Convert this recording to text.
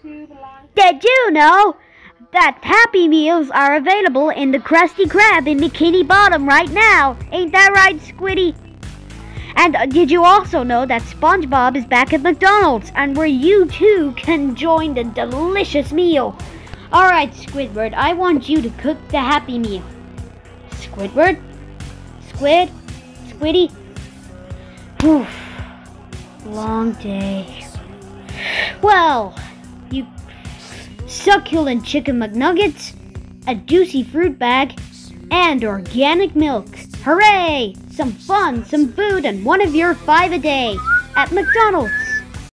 Did you know that Happy Meals are available in the Krusty Krab in Bikini Bottom right now? Ain't that right, Squiddy? And did you also know that SpongeBob is back at McDonald's, and where you too can join the delicious meal? Alright, Squidward, I want you to cook the Happy Meal. Squidward? Squiddy? Oof. Long day. Well, you succulent chicken McNuggets, a juicy fruit bag, and organic milk. Hooray! Some fun, some food, and one of your 5 a day at McDonald's.